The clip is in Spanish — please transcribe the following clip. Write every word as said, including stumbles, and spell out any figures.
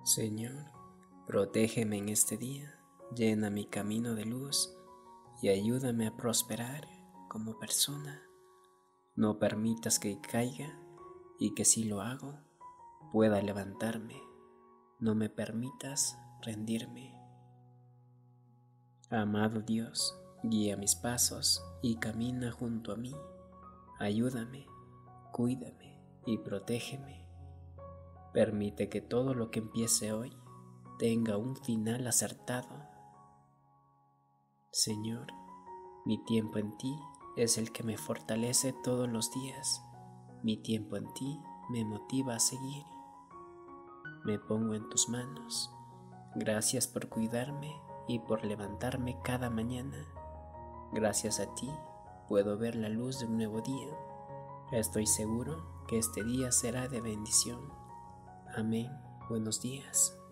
Señor, protégeme en este día, llena mi camino de luz y ayúdame a prosperar como persona. No permitas que caiga y que si lo hago, pueda levantarme. No me permitas rendirme. Amado Dios, guía mis pasos y camina junto a mí. Ayúdame, cuídame y protégeme. Permite que todo lo que empiece hoy tenga un final acertado. Señor, mi tiempo en ti es el que me fortalece todos los días. Mi tiempo en ti me motiva a seguir. Me pongo en tus manos. Gracias por cuidarme y por levantarme cada mañana. Gracias a ti puedo ver la luz de un nuevo día. Estoy seguro que este día será de bendición. Amén. Buenos días.